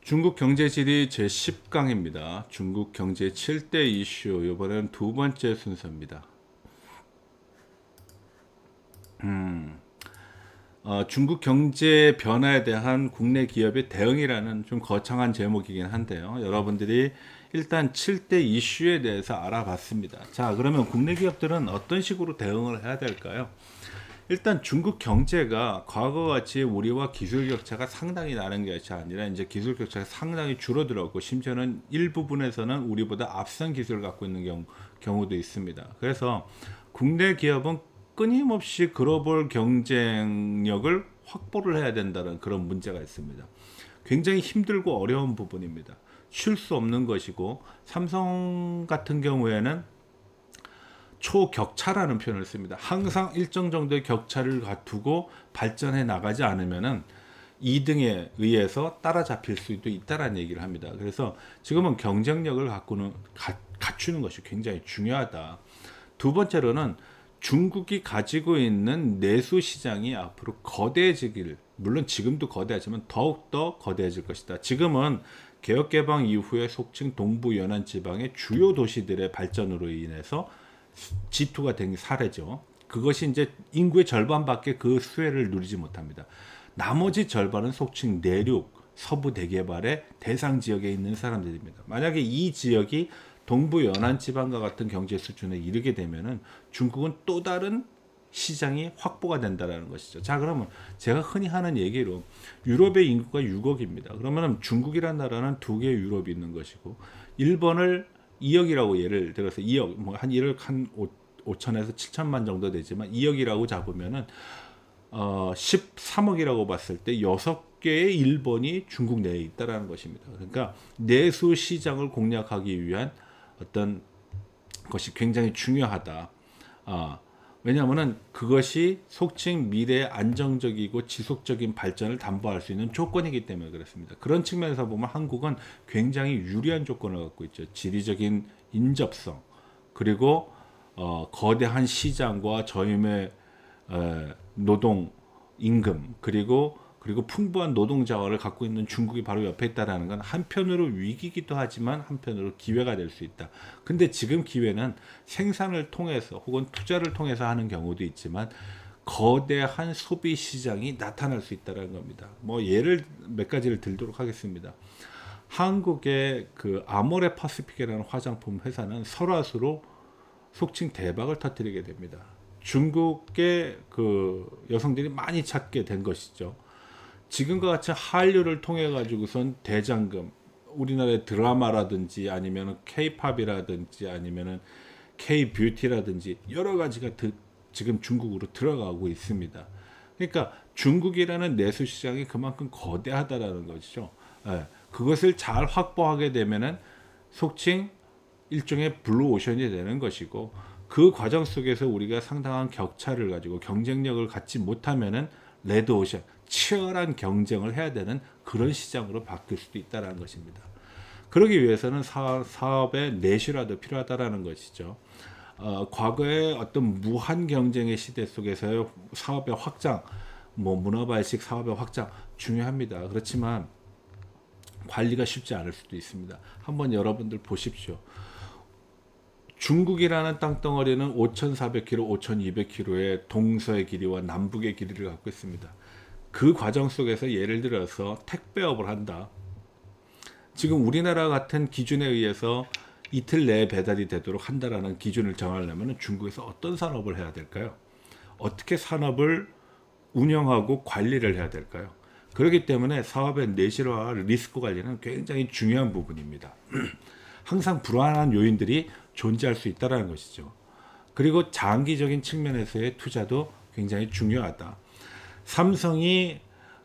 중국 경제지리 제10강입니다. 중국 경제 7대 이슈, 이번에는 두 번째 순서입니다. 중국 경제 변화에 대한 국내 기업의 대응이라는 좀 거창한 제목이긴 한데요. 여러분들이 일단 7대 이슈에 대해서 알아봤습니다. 자, 그러면 국내 기업들은 어떤 식으로 대응을 해야 될까요? 일단 중국 경제가 과거같이 우리와 기술 격차가 상당히 나는 것이 아니라 이제 기술 격차가 상당히 줄어들었고, 심지어는 일부분에서는 우리보다 앞선 기술을 갖고 있는 경우도 있습니다. 그래서 국내 기업은 끊임없이 글로벌 경쟁력을 확보를 해야 된다는 그런 문제가 있습니다. 굉장히 힘들고 어려운 부분입니다. 쉴 수 없는 것이고, 삼성 같은 경우에는 초격차라는 표현을 씁니다. 항상 일정 정도의 격차를 두고 발전해 나가지 않으면은 2등에 의해서 따라잡힐 수도 있다라는 얘기를 합니다. 그래서 지금은 경쟁력을 갖추는 것이 굉장히 중요하다. 두 번째로는 중국이 가지고 있는 내수 시장이 앞으로 거대해지길, 물론 지금도 거대하지만 더욱더 거대해질 것이다. 지금은 개혁개방 이후에 속칭 동부 연안 지방의 주요 도시들의 발전으로 인해서 G2가 된 사례죠. 그것이 이제 인구의 절반밖에 그 수혜를 누리지 못합니다. 나머지 절반은 속칭 내륙, 서부 대개발의 대상 지역에 있는 사람들입니다. 만약에 이 지역이 동부 연안 지방과 같은 경제 수준에 이르게 되면은 중국은 또 다른 시장이 확보가 된다는 것이죠. 자, 그러면 제가 흔히 하는 얘기로 유럽의 인구가 6억입니다. 그러면 중국이라는 나라는 두 개의 유럽이 있는 것이고, 일본을 2억이라고 예를 들어서 2억, 뭐 한 1억 한 5천에서 7천만 정도 되지만 2억이라고 잡으면은 13억이라고 봤을 때 6개의 일본이 중국 내에 있다라는 것입니다. 그러니까 내수 시장을 공략하기 위한 어떤 것이 굉장히 중요하다. 왜냐하면은 그것이 속칭 미래의 안정적이고 지속적인 발전을 담보할 수 있는 조건이기 때문에 그렇습니다. 그런 측면에서 보면 한국은 굉장히 유리한 조건을 갖고 있죠. 지리적인 인접성, 그리고 거대한 시장과 저임의 노동 임금, 그리고 풍부한 노동 자원을 갖고 있는 중국이 바로 옆에 있다는 건 한편으로 위기이기도 하지만 한편으로 기회가 될 수 있다. 근데 지금 기회는 생산을 통해서 혹은 투자를 통해서 하는 경우도 있지만 거대한 소비 시장이 나타날 수 있다는 겁니다. 뭐 예를 몇 가지를 들도록 하겠습니다. 한국의 그 아모레 파시픽이라는 화장품 회사는 설화수로 속칭 대박을 터뜨리게 됩니다. 중국의 그 여성들이 많이 찾게 된 것이죠. 지금과 같이 한류를 통해 가지고선 대장금, 우리나라의 드라마라든지 아니면 K-팝이라든지 아니면 K-뷰티라든지 여러 가지가 지금 중국으로 들어가고 있습니다. 그러니까 중국이라는 내수 시장이 그만큼 거대하다라는 것이죠. 예, 그것을 잘 확보하게 되면은 속칭 일종의 블루오션이 되는 것이고, 그 과정 속에서 우리가 상당한 격차를 가지고 경쟁력을 갖지 못하면은 레드오션, 치열한 경쟁을 해야 되는 그런 시장으로 바뀔 수도 있다는 것입니다. 그러기 위해서는 사업의 내실화도 필요하다는 것이죠. 과거의 어떤 무한 경쟁의 시대 속에서의 사업의 확장, 뭐 문화발식 사업의 확장 중요합니다. 그렇지만 관리가 쉽지 않을 수도 있습니다. 한번 여러분들 보십시오. 중국이라는 땅덩어리는 5,400km, 5,200km의 동서의 길이와 남북의 길이를 갖고 있습니다. 그 과정 속에서 예를 들어서 택배업을 한다. 지금 우리나라 같은 기준에 의해서 이틀 내에 배달이 되도록 한다라는 기준을 정하려면 중국에서 어떤 산업을 해야 될까요? 어떻게 산업을 운영하고 관리를 해야 될까요? 그렇기 때문에 사업의 내실화, 리스크 관리는 굉장히 중요한 부분입니다. 항상 불안한 요인들이 존재할 수 있다는 것이죠. 그리고 장기적인 측면에서의 투자도 굉장히 중요하다. 삼성이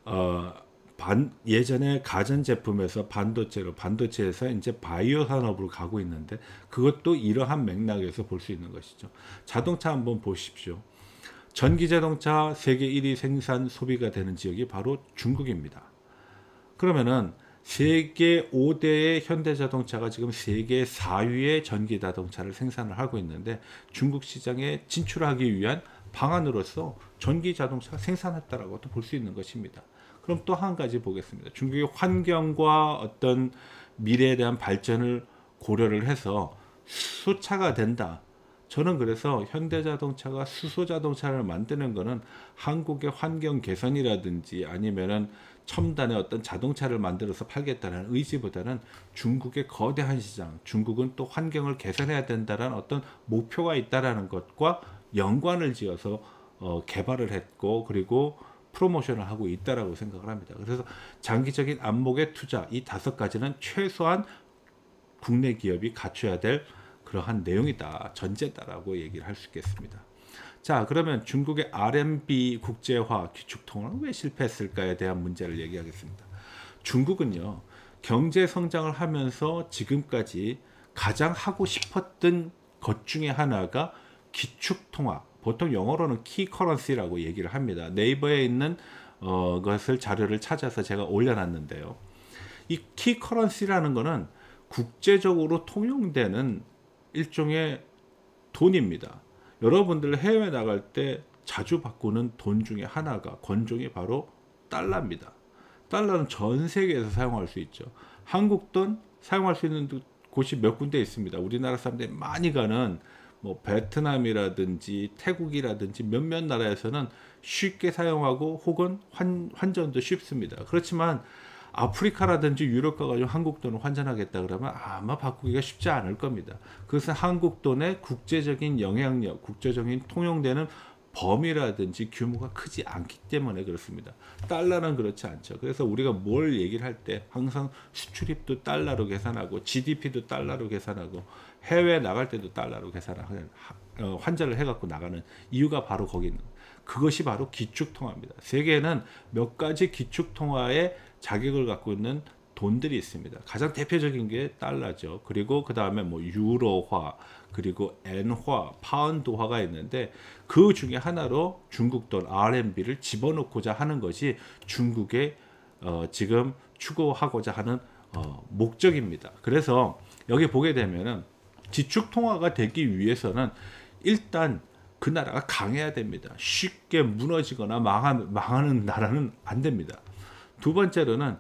예전에 가전제품에서 반도체에서 이제 바이오 산업으로 가고 있는데, 그것도 이러한 맥락에서 볼 수 있는 것이죠. 자동차 한번 보십시오. 전기자동차 세계 1위 생산 소비가 되는 지역이 바로 중국입니다. 그러면은 세계 5대의 현대자동차가 지금 세계 4위의 전기자동차를 생산을 하고 있는데, 중국 시장에 진출하기 위한 방안으로서 전기자동차가 생산했다라고도 볼 수 있는 것입니다. 그럼 또 한 가지 보겠습니다. 중국의 환경과 어떤 미래에 대한 발전을 고려를 해서 수소차가 된다. 저는 그래서 현대자동차가 수소자동차를 만드는 거는 한국의 환경 개선이라든지 아니면은 첨단의 어떤 자동차를 만들어서 팔겠다는 의지보다는 중국의 거대한 시장, 중국은 또 환경을 개선해야 된다는 어떤 목표가 있다라는 것과 연관을 지어서 개발을 했고 그리고 프로모션을 하고 있다라고 생각을 합니다. 그래서 장기적인 안목의 투자 이 5가지는 최소한 국내 기업이 갖춰야 될 그러한 내용이다, 전제다라고 얘기를 할 수 있겠습니다. 자, 그러면 중국의 RMB 국제화 기축통화는 왜 실패했을까에 대한 문제를 얘기하겠습니다. 중국은요, 경제 성장을 하면서 지금까지 가장 하고 싶었던 것 중에 하나가 기축통화, 보통 영어로는 키커런시라고 얘기를 합니다. 네이버에 있는 것을 자료를 찾아서 제가 올려놨는데요. 이 키커런시라는 거는 국제적으로 통용되는 일종의 돈입니다. 여러분들 해외 나갈 때 자주 바꾸는 돈 중에 하나가 권종이 바로 달러입니다. 달러는 전 세계에서 사용할 수 있죠. 한국 돈 사용할 수 있는 곳이 몇 군데 있습니다. 우리나라 사람들이 많이 가는 뭐 베트남이라든지 태국이라든지 몇몇 나라에서는 쉽게 사용하고 혹은 환전도 쉽습니다. 그렇지만 아프리카라든지 유럽 가가지고 한국 돈을 환전하겠다 그러면 아마 바꾸기가 쉽지 않을 겁니다. 그것은 한국 돈의 국제적인 영향력, 국제적인 통용되는 범위라든지 규모가 크지 않기 때문에 그렇습니다. 달러는 그렇지 않죠. 그래서 우리가 뭘 얘기를 할 때 항상 수출입도 달러로 계산하고 GDP도 달러로 계산하고 해외 나갈 때도 달러로 계산하는 환전을 해갖고 나가는 이유가 바로 거기 있는 그것이 바로 기축통화입니다. 세계에는 몇 가지 기축통화의 자격을 갖고 있는 돈들이 있습니다. 가장 대표적인 게 달러죠. 그리고 그 다음에 뭐 유로화, 그리고 엔화, 파운드화가 있는데 그 중에 하나로 중국 돈 RMB를 집어넣고자 하는 것이 중국의 지금 추구하고자 하는 목적입니다. 그래서 여기 보게 되면은 기축통화가 되기 위해서는 일단 그 나라가 강해야 됩니다. 쉽게 무너지거나 망하는 나라는 안 됩니다. 두 번째로는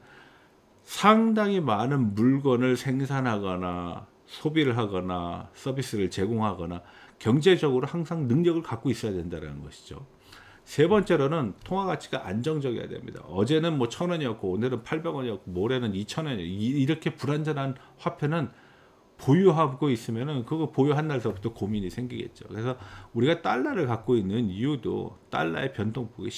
상당히 많은 물건을 생산하거나 소비를 하거나 서비스를 제공하거나 경제적으로 항상 능력을 갖고 있어야 된다는 것이죠. 세 번째로는 통화 가치가 안정적이어야 됩니다. 어제는 뭐 1,000원이었고 오늘은 800원이었고 모레는 2,000원이었고 이렇게 불안전한 화폐는 보유하고 있으면은 그거 보유한 날서부터 고민이 생기겠죠. 그래서 우리가 달러를 갖고 있는 이유도 달러의 변동폭이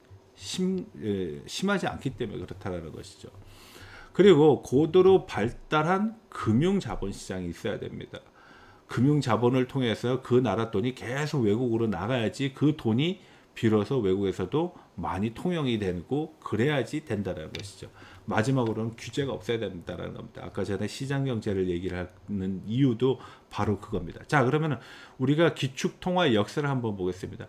심하지 않기 때문에 그렇다는 것이죠. 그리고 고도로 발달한 금융자본시장이 있어야 됩니다. 금융자본을 통해서 그 나라 돈이 계속 외국으로 나가야지 그 돈이 비로소 외국에서도 많이 통용이 되고 그래야지 된다는 것이죠. 마지막으로는 규제가 없어야 된다는 겁니다. 아까 전에 시장경제를 얘기를 하는 이유도 바로 그겁니다. 자, 그러면 우리가 기축통화의 역사를 한번 보겠습니다.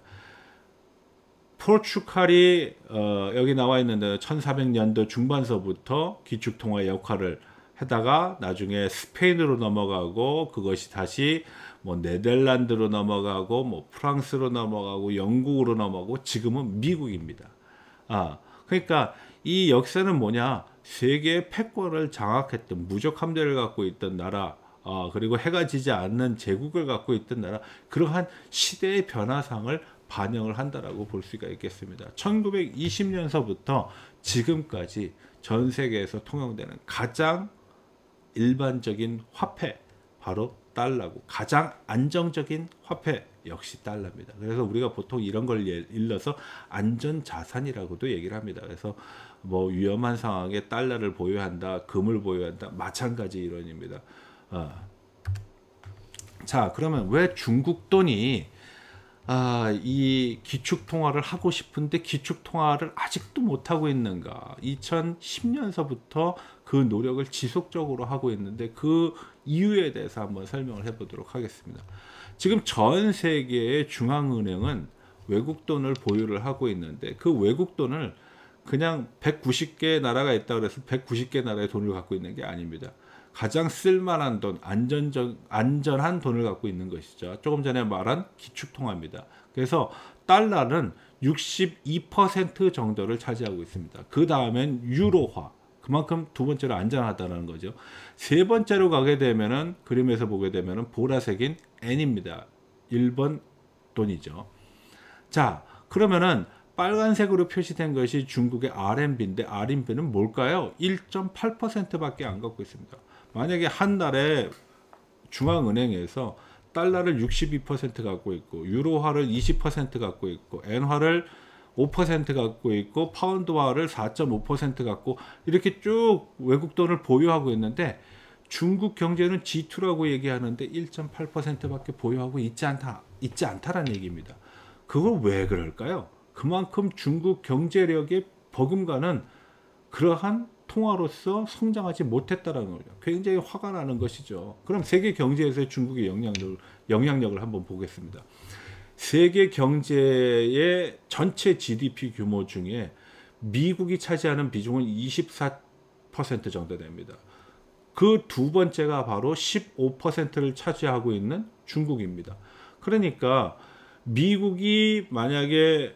포르투갈이 여기 나와 있는데 1400년도 중반서부터 기축통화의 역할을 하다가 나중에 스페인으로 넘어가고 그것이 다시 뭐 네덜란드로 넘어가고 뭐 프랑스로 넘어가고 영국으로 넘어가고 지금은 미국입니다. 그러니까 이 역사는 뭐냐? 세계의 패권을 장악했던 무적 함대를 갖고 있던 나라, 그리고 해가 지지 않는 제국을 갖고 있던 나라, 그러한 시대의 변화상을 반영을 한다라고 볼 수가 있겠습니다. 1920년서부터 지금까지 전 세계에서 통용되는 가장 일반적인 화폐, 바로 달러고 가장 안정적인 화폐 역시 달러입니다. 그래서 우리가 보통 이런 걸 일러서 안전자산이라고도 얘기를 합니다. 그래서 뭐 위험한 상황에 달러를 보유한다, 금을 보유한다, 마찬가지 이론입니다. 자, 그러면 왜 중국 돈이 이 기축통화를 하고 싶은데 기축통화를 아직도 못하고 있는가? 2010년서부터 그 노력을 지속적으로 하고 있는데 그 이유에 대해서 한번 설명을 해보도록 하겠습니다. 지금 전 세계의 중앙은행은 외국 돈을 보유를 하고 있는데 그 외국 돈을 그냥 190개 나라가 있다고 해서 190개 나라의 돈을 갖고 있는 게 아닙니다. 가장 쓸만한 돈, 안전한 돈을 갖고 있는 것이죠. 조금 전에 말한 기축통화입니다. 그래서 달러는 62% 정도를 차지하고 있습니다. 그 다음엔 유로화. 그만큼 두 번째로 안전하다는 거죠. 세 번째로 가게 되면은 그림에서 보게 되면은 보라색인 엔입니다. 일본 돈이죠. 자, 그러면은 빨간색으로 표시된 것이 중국의 RMB인데 RMB는 뭘까요? 1.8%밖에 안 갖고 있습니다. 만약에 한 달에 중앙은행에서 달러를 62% 갖고 있고 유로화를 20% 갖고 있고 엔화를 5% 갖고 있고 파운드화를 4.5% 갖고 이렇게 쭉 외국 돈을 보유하고 있는데 중국 경제는 G2라고 얘기하는데 1.8%밖에 보유하고 있지 않다라는 얘기입니다. 그걸 왜 그럴까요? 그만큼 중국 경제력의 버금가는 그러한 통화로서 성장하지 못했다는 거죠. 굉장히 화가 나는 것이죠. 그럼 세계 경제에서의 중국의 영향력을 한번 보겠습니다. 세계 경제의 전체 GDP 규모 중에 미국이 차지하는 비중은 24% 정도 됩니다. 그 두 번째가 바로 15%를 차지하고 있는 중국입니다. 그러니까 미국이 만약에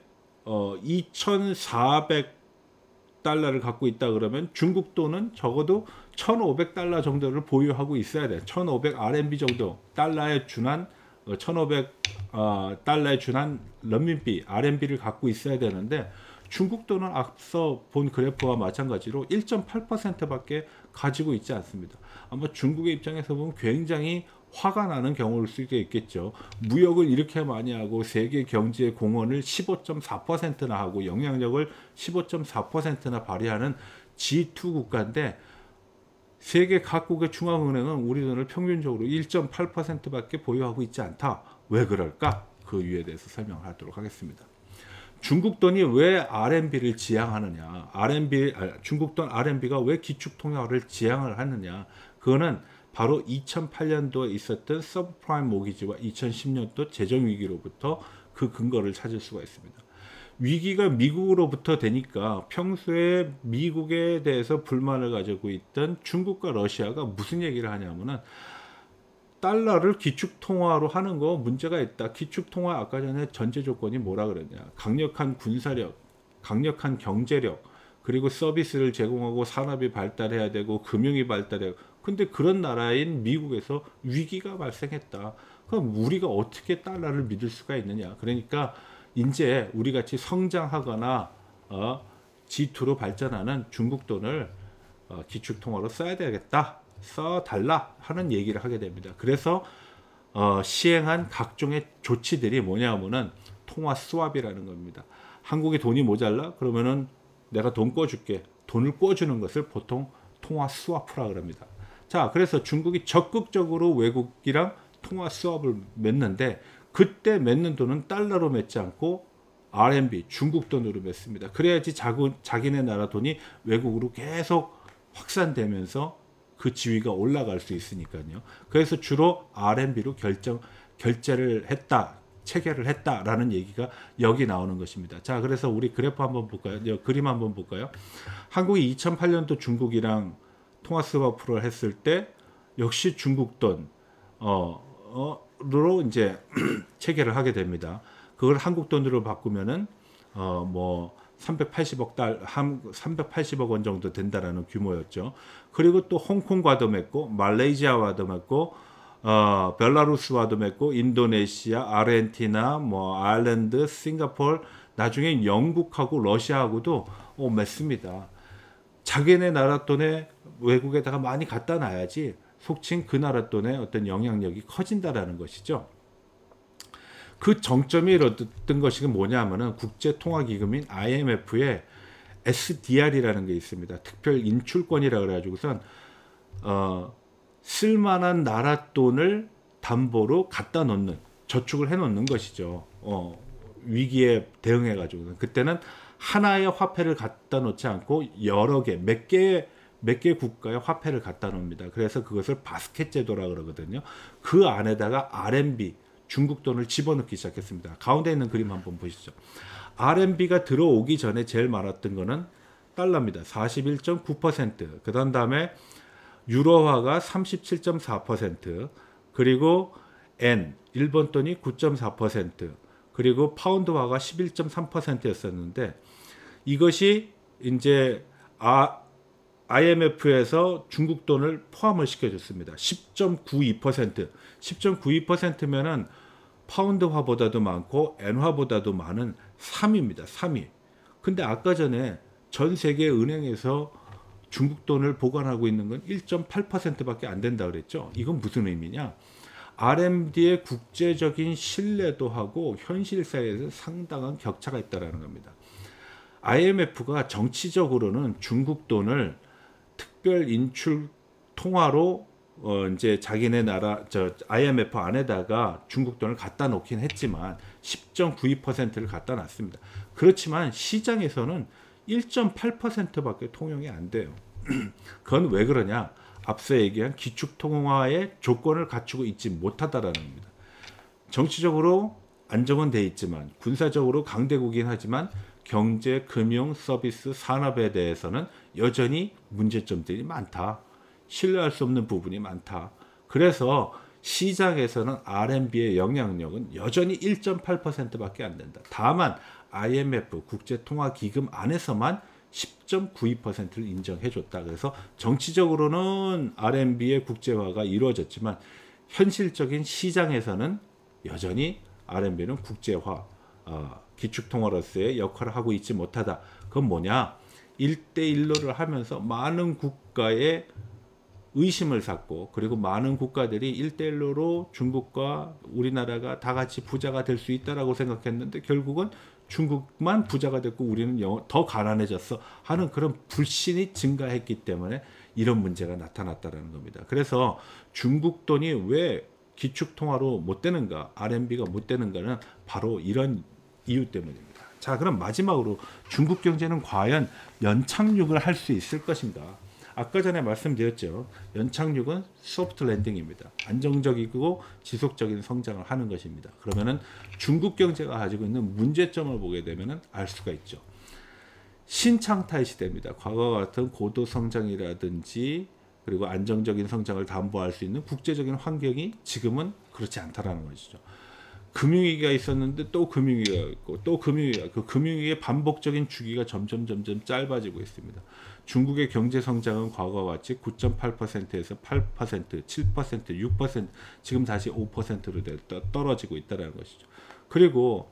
2,400달러를 갖고 있다 그러면 중국 돈은 적어도 1,500달러 정도를 보유하고 있어야 돼. 1,500 RMB 정도 달러에 준한 1,500 달러에 준한 런민비 RMB를 갖고 있어야 되는데 중국 돈은 앞서 본 그래프와 마찬가지로 1.8%밖에 가지고 있지 않습니다. 아마 중국의 입장에서 보면 굉장히 화가 나는 경우일 수도 있겠죠. 무역을 이렇게 많이 하고 세계 경제의 공헌을 15.4%나 하고 영향력을 15.4%나 발휘하는 G2 국가인데 세계 각국의 중앙은행은 우리 돈을 평균적으로 1.8%밖에 보유하고 있지 않다. 왜 그럴까? 그 이유에 대해서 설명하도록 하겠습니다. 중국 돈이 왜 RMB를 지향하느냐? 중국 돈 RMB가 왜 기축통화를 지향을 하느냐? 그거는 바로 2008년도에 있었던 서브프라임 모기지와 2010년도 재정위기로부터 그 근거를 찾을 수가 있습니다. 위기가 미국으로부터 되니까 평소에 미국에 대해서 불만을 가지고 있던 중국과 러시아가 무슨 얘기를 하냐면은 달러를 기축통화로 하는 거 문제가 있다. 기축통화 아까 전에 전제 조건이 뭐라 그랬냐. 강력한 군사력, 강력한 경제력, 그리고 서비스를 제공하고 산업이 발달해야 되고 금융이 발달해야 되고 근데 그런 나라인 미국에서 위기가 발생했다. 그럼 우리가 어떻게 달러를 믿을 수가 있느냐. 그러니까 이제 우리같이 성장하거나 G2로 발전하는 중국 돈을 기축통화로 써야 되겠다. 써달라 하는 얘기를 하게 됩니다. 그래서 시행한 각종의 조치들이 뭐냐면은 통화 스왑이라는 겁니다. 한국에 돈이 모자라? 그러면은 내가 돈 꿔줄게. 돈을 꿔주는 것을 보통 통화 스와프라 그럽니다. 자, 그래서 중국이 적극적으로 외국이랑 통화 스왑을 맺는데 그때 맺는 돈은 달러로 맺지 않고 RMB, 중국 돈으로 맺습니다. 그래야지 자기네 나라 돈이 외국으로 계속 확산되면서 그 지위가 올라갈 수 있으니까요. 그래서 주로 RMB로 결제를 했다, 체결을 했다라는 얘기가 여기 나오는 것입니다. 자, 그래서 우리 그래프 한번 볼까요? 그림 한번 볼까요? 한국이 2008년도 중국이랑 통화 스와프를 했을 때 역시 중국 돈 로 이제 체결을 하게 됩니다. 그걸 한국 돈으로 바꾸면은 뭐 380억 원 정도 된다라는 규모였죠. 그리고 또 홍콩과도 맺고 말레이시아와도 맺고 벨라루스와도 맺고 인도네시아, 아르헨티나, 뭐 아일랜드, 싱가포르, 나중에 영국하고 러시아하고도 맺습니다. 자기네 나라 돈에 외국에다가 많이 갖다 놔야지 속칭 그 나라 돈의 어떤 영향력이 커진다라는 것이죠. 그 정점이 이뤘던 것이 뭐냐면은 국제통화기금인 IMF의 SDR이라는 게 있습니다. 특별 인출권이라 그래가지고선 쓸만한 나라 돈을 담보로 갖다 놓는 저축을 해놓는 것이죠. 위기에 대응해가지고 그때는 하나의 화폐를 갖다 놓지 않고 여러 개, 몇 개 국가의 화폐를 갖다 놓습니다. 그래서 그것을 바스켓 제도라 그러거든요. 그 안에다가 RMB, 중국 돈을 집어넣기 시작했습니다. 가운데 있는 그림 한번 보시죠. RMB가 들어오기 전에 제일 많았던 거는 달러입니다. 41.9%. 그 다음에 유로화가 37.4%. 그리고 N, 일본 돈이 9.4%. 그리고 파운드화가 11.3%였었는데 이것이 이제 IMF에서 중국 돈을 포함을 시켜줬습니다. 10.92%, 10.92%면은 파운드화보다도 많고 엔화보다도 많은 3위입니다. 3위. 근데 아까 전에 전 세계 은행에서 중국 돈을 보관하고 있는 건 1.8%밖에 안 된다 그랬죠. 이건 무슨 의미냐? RMB의 국제적인 신뢰도하고 현실사회에서 상당한 격차가 있다는 겁니다. IMF가 정치적으로는 중국 돈을 특별 인출 통화로 이제 자기네 나라 IMF 안에다가 중국 돈을 갖다 놓긴 했지만 10.92%를 갖다 놨습니다. 그렇지만 시장에서는 1.8%밖에 통용이 안 돼요. 그건 왜 그러냐? 앞서 얘기한 기축통화의 조건을 갖추고 있지 못하다라는 겁니다. 정치적으로 안정은 돼 있지만 군사적으로 강대국이긴 하지만 경제, 금융, 서비스, 산업에 대해서는 여전히 문제점들이 많다. 신뢰할 수 없는 부분이 많다. 그래서 시장에서는 RMB의 영향력은 여전히 1.8%밖에 안 된다. 다만 IMF 국제통화기금 안에서만 10.92%를 인정해줬다. 그래서 정치적으로는 RMB의 국제화가 이루어졌지만 현실적인 시장에서는 여전히 RMB는 국제화, 기축통화로서의 역할을 하고 있지 못하다. 그건 뭐냐? 1대1로를 하면서 많은 국가의 의심을 샀고 그리고 많은 국가들이 1대1로 중국과 우리나라가 다 같이 부자가 될 수 있다라고 생각했는데 결국은 중국만 부자가 됐고 우리는 더 가난해졌어 하는 그런 불신이 증가했기 때문에 이런 문제가 나타났다는 겁니다. 그래서 중국 돈이 왜 기축통화로 못 되는가, RMB가 못 되는가는 바로 이런 이유 때문입니다. 자, 그럼 마지막으로 중국 경제는 과연 연착륙을 할 수 있을 것인가? 아까 전에 말씀드렸죠. 연착륙은 소프트 랜딩입니다. 안정적이고 지속적인 성장을 하는 것입니다. 그러면은 중국 경제가 가지고 있는 문제점을 보게 되면은 알 수가 있죠. 신창탈 시대입니다. 과거와 같은 고도 성장이라든지 그리고 안정적인 성장을 담보할 수 있는 국제적인 환경이 지금은 그렇지 않다라는 것이죠. 금융위기가 있었는데 또 금융위기가 있고 또 금융위기가, 그 금융위기의 반복적인 주기가 점점 짧아지고 있습니다. 중국의 경제 성장은 과거와 같이 9.8%에서 8%, 7%, 6%, 지금 다시 5%로 떨어지고 있다는 것이죠. 그리고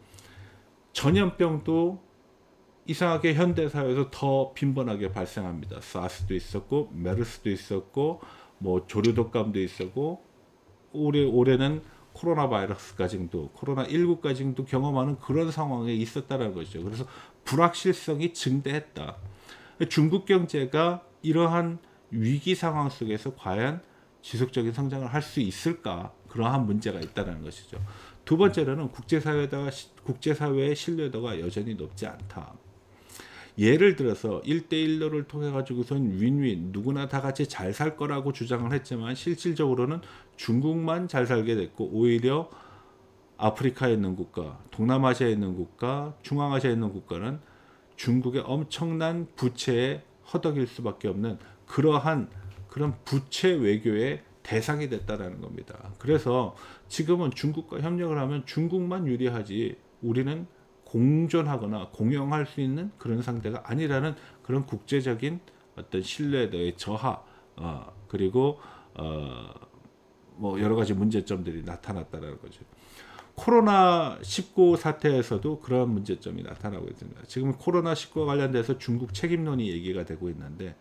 전염병도 이상하게 현대사회에서 더 빈번하게 발생합니다. 사스도 있었고 메르스도 있었고 뭐 조류독감도 있었고 올해는 코로나 바이러스까지도 코로나19까지도 경험하는 그런 상황에 있었다는 것이죠. 그래서 불확실성이 증대했다. 중국 경제가 이러한 위기 상황 속에서 과연 지속적인 성장을 할 수 있을까? 그러한 문제가 있다는 것이죠. 두 번째로는 국제사회의 신뢰도가 여전히 높지 않다. 예를 들어서 1대1로를 통해 가지고선 윈윈 누구나 다 같이 잘 살 거라고 주장을 했지만 실질적으로는 중국만 잘 살게 됐고 오히려 아프리카에 있는 국가, 동남아시아에 있는 국가, 중앙아시아에 있는 국가는 중국의 엄청난 부채에 허덕일 수밖에 없는 그러한 그런 부채 외교의 대상이 됐다라는 겁니다. 그래서 지금은 중국과 협력을 하면 중국만 유리하지 우리는 공존하거나 공용할 수 있는 그런 상대가 아니라는 그런 국제적인 어떤 신뢰도의 저하 그리고 뭐 여러 가지 문제점들이 나타났다는 거죠. 코로나19 사태에서도 그런 문제점이 나타나고 있습니다. 지금 코로나19와 관련돼서 중국 책임론이 얘기가 되고 있는데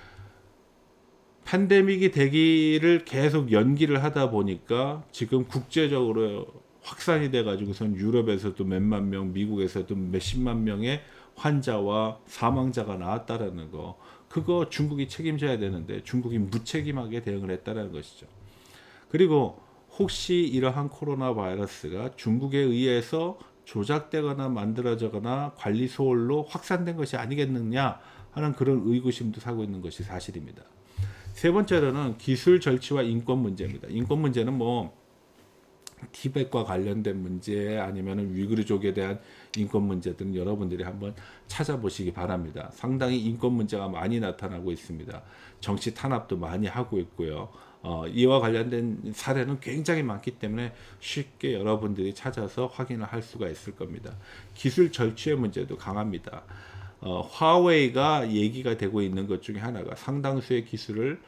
팬데믹이 되기를 계속 연기를 하다 보니까 지금 국제적으로 확산이 돼가지고선 유럽에서도 몇만 명, 미국에서도 몇십만 명의 환자와 사망자가 나왔다라는 거, 그거 중국이 책임져야 되는데 중국이 무책임하게 대응을 했다는 것이죠. 그리고 혹시 이러한 코로나 바이러스가 중국에 의해서 조작되거나 만들어지거나 관리 소홀로 확산된 것이 아니겠느냐 하는 그런 의구심도 사고 있는 것이 사실입니다. 세 번째로는 기술 절취와 인권 문제입니다. 인권 문제는 뭐 티벳과 관련된 문제 아니면 위구르족에 대한 인권 문제들은 여러분들이 한번 찾아보시기 바랍니다. 상당히 인권 문제가 많이 나타나고 있습니다. 정치 탄압도 많이 하고 있고요. 이와 관련된 사례는 굉장히 많기 때문에 쉽게 여러분들이 찾아서 확인을 할 수가 있을 겁니다. 기술 절취의 문제도 강합니다. 화웨이가 얘기가 되고 있는 것 중에 하나가 상당수의 기술을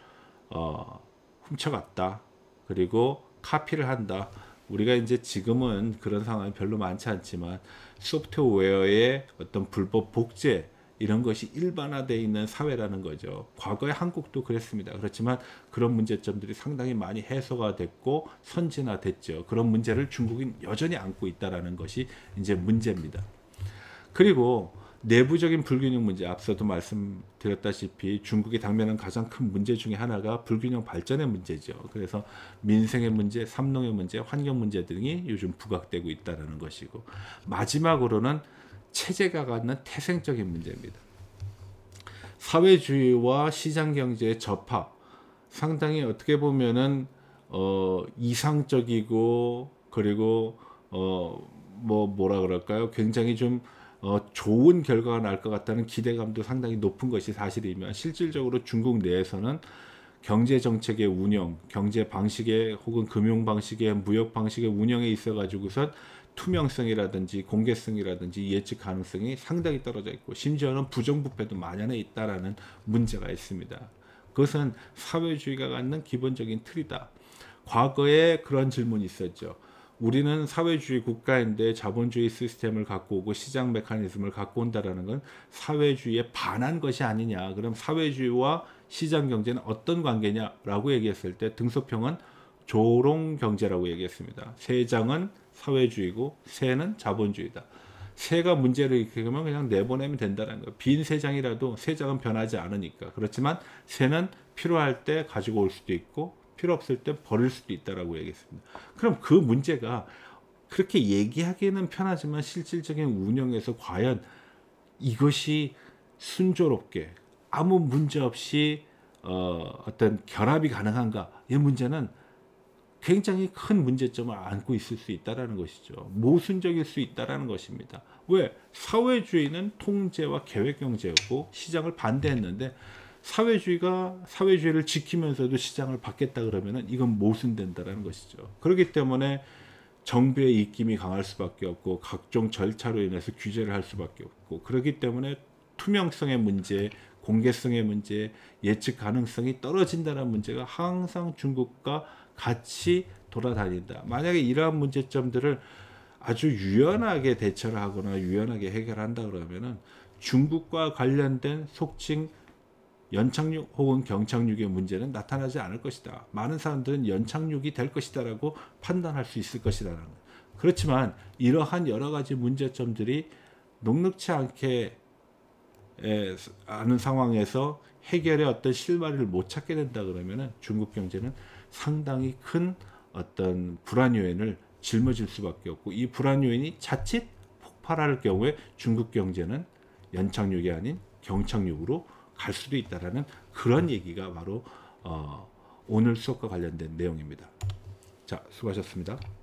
훔쳐갔다. 그리고 카피를 한다. 우리가 이제 지금은 그런 상황이 별로 많지 않지만 소프트웨어의 어떤 불법 복제 이런 것이 일반화되어 있는 사회라는 거죠. 과거에 한국도 그랬습니다. 그렇지만 그런 문제점들이 상당히 많이 해소가 됐고 선진화됐죠. 그런 문제를 중국은 여전히 안고 있다는 것이 이제 문제입니다. 그리고 내부적인 불균형 문제, 앞서도 말씀드렸다시피 중국이 당면한 가장 큰 문제 중에 하나가 불균형 발전의 문제죠. 그래서 민생의 문제, 삼농의 문제, 환경 문제 등이 요즘 부각되고 있다는 것이고, 마지막으로는 체제가 갖는 태생적인 문제입니다. 사회주의와 시장경제의 접합, 상당히 어떻게 보면은 이상적이고, 그리고 뭐라 그럴까요? 굉장히 좀 좋은 결과가 날 것 같다는 기대감도 상당히 높은 것이 사실이면, 실질적으로 중국 내에서는 경제 정책의 운영, 경제 방식의 혹은 금융 방식의, 무역 방식의 운영에 있어 가지고선 투명성이라든지 공개성이라든지 예측 가능성이 상당히 떨어져 있고, 심지어는 부정부패도 만연해 있다라는 문제가 있습니다. 그것은 사회주의가 갖는 기본적인 틀이다. 과거에 그런 질문이 있었죠. 우리는 사회주의 국가인데 자본주의 시스템을 갖고 오고 시장 메커니즘을 갖고 온다라는 건 사회주의에 반한 것이 아니냐. 그럼 사회주의와 시장 경제는 어떤 관계냐라고 얘기했을 때 등소평은 조롱 경제라고 얘기했습니다. 세장은 사회주의고 세는 자본주의다. 세가 문제를 일으키면 그냥 내보내면 된다는 거예요. 빈 세장이라도 세장은 변하지 않으니까. 그렇지만 세는 필요할 때 가지고 올 수도 있고 필요 없을 때 버릴 수도 있다라고 얘기했습니다. 그럼 그 문제가 그렇게 얘기하기는 편하지만 실질적인 운영에서 과연 이것이 순조롭게 아무 문제 없이 어떤 결합이 가능한가? 이 문제는 굉장히 큰 문제점을 안고 있을 수 있다는 것이죠. 모순적일 수 있다는 것입니다. 왜? 사회주의는 통제와 계획경제였고 시장을 반대했는데 사회주의가 사회주의를 지키면서도 시장을 받겠다 그러면은 이건 모순된다는 것이죠. 그렇기 때문에 정부의 입김이 강할 수밖에 없고 각종 절차로 인해서 규제를 할 수밖에 없고, 그렇기 때문에 투명성의 문제, 공개성의 문제, 예측 가능성이 떨어진다는 문제가 항상 중국과 같이 돌아다닌다. 만약에 이러한 문제점들을 아주 유연하게 대처를 하거나 유연하게 해결한다 그러면은 중국과 관련된 속칭 연착륙 혹은 경착륙의 문제는 나타나지 않을 것이다. 많은 사람들은 연착륙이 될 것이다 라고 판단할 수 있을 것이라는 거예요. 그렇지만 이러한 여러 가지 문제점들이 녹록치 않게 아는 상황에서 해결의 어떤 실마리를 못 찾게 된다 그러면은 중국 경제는 상당히 큰 어떤 불안 요인을 짊어질 수밖에 없고, 이 불안 요인이 자칫 폭발할 경우에 중국 경제는 연착륙이 아닌 경착륙으로 갈 수도 있다라는 그런 얘기가 바로 오늘 수업과 관련된 내용입니다. 자, 수고하셨습니다.